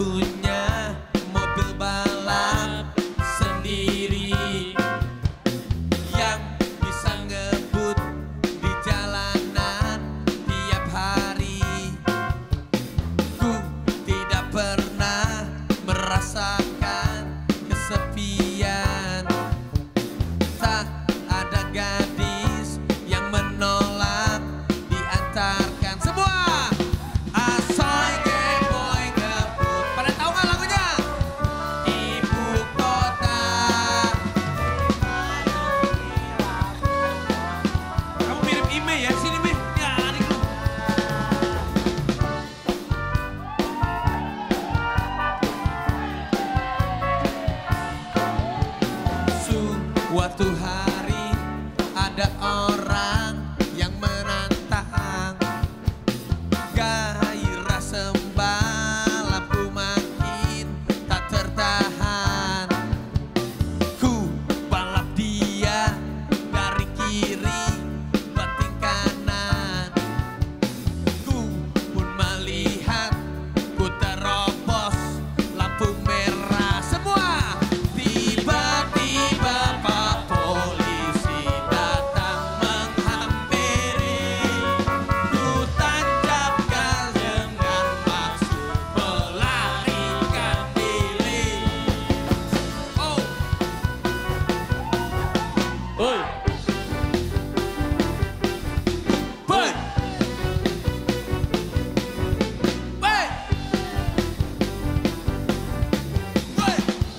punya mobil balap sendiri yang bisa ngebut di jalanan tiap hari. Ku tidak pernah merasakan kesepian. Tak ada gadis yang menolak diantarkan. Semua asoy geboy ngebut. Pada tahu nggak lagunya? Ibu kota. Kamu mirip Ime ya? Sini Ime. Ya, adik lu. Suatu hari ada orang yang menantang, gairah sembalapku makin tak tertahan. Ku balap dia dari kiri banting kanan. Ku pun melihat ku terobos lampu merah. Semua tiba-tiba Pak Polisi datang menghampiri. Ku tancap gas dengan maksud melarikan diri. Oh, Oi, boy, boy, boy.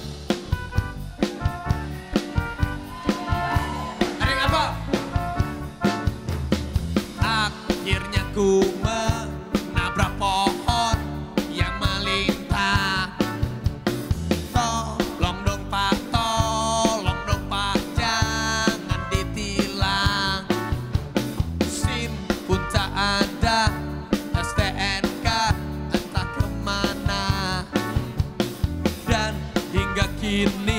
Ada apa? Akhirnya ku menabrak pohon yang melintas. Tolong dong Pak, jangan ditilang. SIM pun tak ada, STNK entah kemana. Dan hingga kini